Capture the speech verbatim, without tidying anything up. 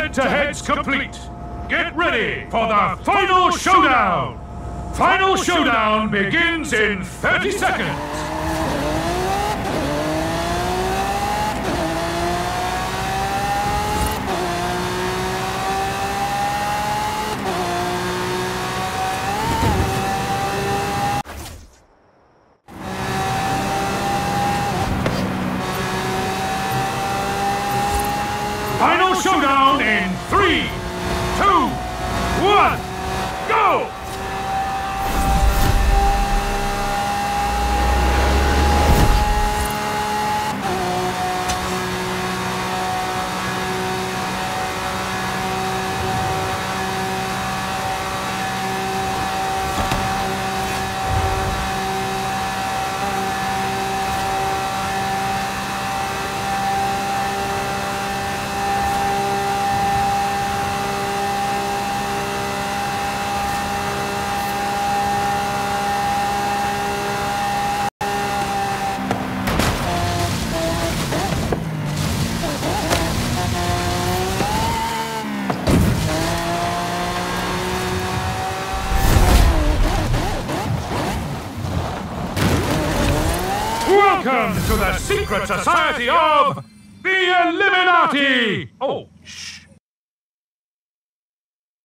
Head-to-head's complete. Get ready for the final showdown! Final showdown begins in thirty seconds. Final showdown in three, two, one, go! Welcome to the secret society of the Illuminati! Oh, shh.